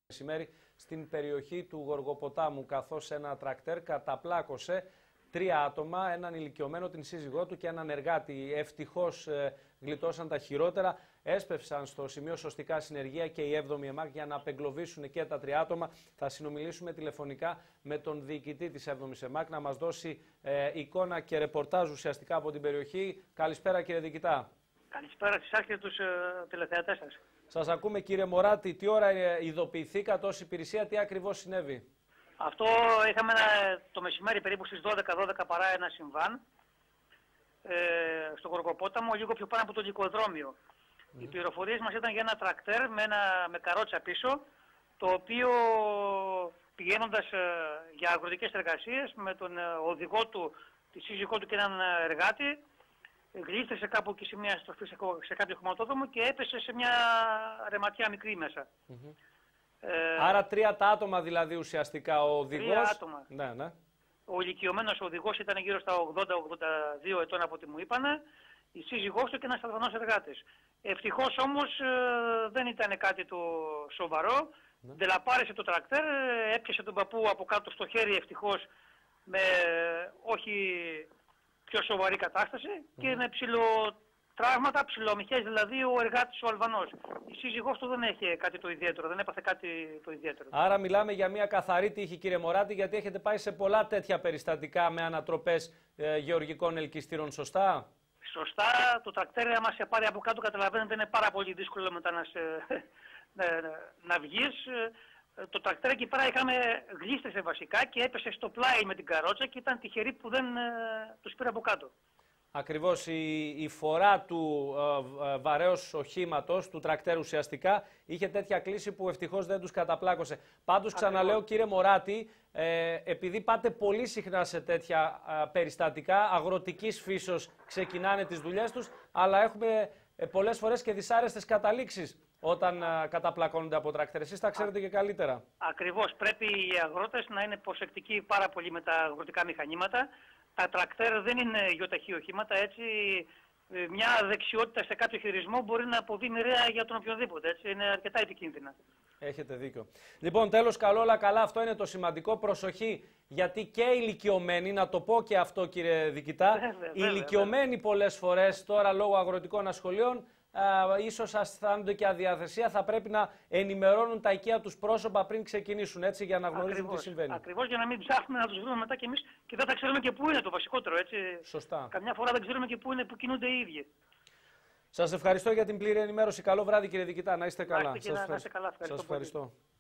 μεσημέρι στην περιοχή του Γοργοποτάμου, καθώς ένα τρακτέρ καταπλάκωσε 3 άτομα, έναν ηλικιωμένο, την σύζυγό του και έναν εργάτη. Ευτυχώς γλιτώσαν τα χειρότερα. Έσπευσαν στο σημείο σωστικά συνεργεία και η 7η ΕΜΑΚ για να απεγκλωβίσουν και τα 3 άτομα. Θα συνομιλήσουμε τηλεφωνικά με τον διοικητή της 7ης ΕΜΑΚ να μας δώσει εικόνα και ρεπορτάζ ουσιαστικά από την περιοχή. Καλησπέρα, κύριε διοικητά. Καλησπέρα στις άρχες τους τηλεθεατές σας. Σας ακούμε, κύριε Μωράτη. Τι ώρα ειδοποιηθήκατε ως υπηρεσία, τι ακριβώς συνέβη? Αυτό είχαμε το μεσημέρι περίπου στις 12 παρά ένα συμβάν στο Γοργοπόταμο, λίγο πιο πάνω από το λικοδρόμιο. Οι πληροφορίες μας ήταν για ένα τρακτέρ με καρότσα πίσω, το οποίο πηγαίνοντας για αγροτικές εργασίες με τον οδηγό του, τη σύζυγό του και έναν εργάτη, γλίστρησε κάπου εκεί σε μια στροφή σε κάποιο χωματόδρομο και έπεσε σε μια ρεματιά μικρή μέσα. Άρα 3 τα άτομα δηλαδή ουσιαστικά, ο οδηγός. 3 άτομα. Ναι. Ο ηλικιωμένος οδηγός ήταν γύρω στα 80-82 ετών από ό,τι μου είπανε, η σύζυγός του και ένας Αλβανός εργάτης. Ευτυχώς όμως δεν ήταν κάτι το σοβαρό. Ντελαπάρισε το τρακτέρ, έπιασε τον παππού από κάτω στο χέρι ευτυχώς με όχι πιο σοβαρή κατάσταση και με ψιλοτράγματα, ψιλομυχές δηλαδή ο εργάτης ο Αλβανός. Η σύζυγός του δεν έχει κάτι το ιδιαίτερο, δεν έπαθε κάτι το ιδιαίτερο. Άρα μιλάμε για μια καθαρή τύχη, κύριε Μωράτη, γιατί έχετε πάει σε πολλά τέτοια περιστατικά με ανατροπές γεωργικών ελκυστήρων, σωστά? Σωστά, το τρακτέρ άμα σε πάρει από κάτω καταλαβαίνετε είναι πάρα πολύ δύσκολο μετά να βγεις. Το τρακτέρ εκεί πέρα γλίστρησε βασικά και έπεσε στο πλάι με την καρότσα και ήταν τυχεροί που δεν τους πήρε από κάτω. Ακριβώς, η φορά του βαρέως οχήματος, του τρακτέρου ουσιαστικά, είχε τέτοια κλίση που ευτυχώς δεν τους καταπλάκωσε. Πάντως ξαναλέω, κύριε Μωράτη, επειδή πάτε πολύ συχνά σε τέτοια περιστατικά, αγροτικής φύσεως ξεκινάνε τις δουλειές τους, αλλά έχουμε πολλές φορές και δυσάρεστες καταλήξεις όταν καταπλακώνονται από τρακτέρ. Εσείς τα ξέρετε και καλύτερα. Ακριβώς, πρέπει οι αγρότες να είναι προσεκτικοί πάρα πολύ με τα αγροτικά μηχανήματα. Τα τρακτέρ δεν είναι γεωταχή οχήματα, έτσι μια δεξιότητα σε κάποιο χειρισμό μπορεί να αποβεί μοιραία για τον οποιοδήποτε, έτσι είναι αρκετά επικίνδυνα. Έχετε δίκιο. Λοιπόν, τέλος, καλό όλα καλά, αυτό είναι το σημαντικό, προσοχή, γιατί και οι ηλικιωμένοι, να το πω και αυτό κύριε διοικητά, οι ηλικιωμένοι πολλές φορές τώρα λόγω αγροτικών ασχολείων, ίσως αισθάνονται και αδιαθεσία, θα πρέπει να ενημερώνουν τα οικεία τους πρόσωπα πριν ξεκινήσουν, έτσι, για να γνωρίζουν τι συμβαίνει. Ακριβώς, για να μην ψάχνουμε να τους βρούμε μετά κι εμείς και δεν θα ξέρουμε και πού είναι το βασικότερο, έτσι. Σωστά. Καμιά φορά δεν ξέρουμε και πού είναι, που κινούνται οι ίδιοι. Σας ευχαριστώ για την πλήρη ενημέρωση. Καλό βράδυ κύριε διοικητά, να είστε καλά. Να είστε καλά. Σας ευχαριστώ.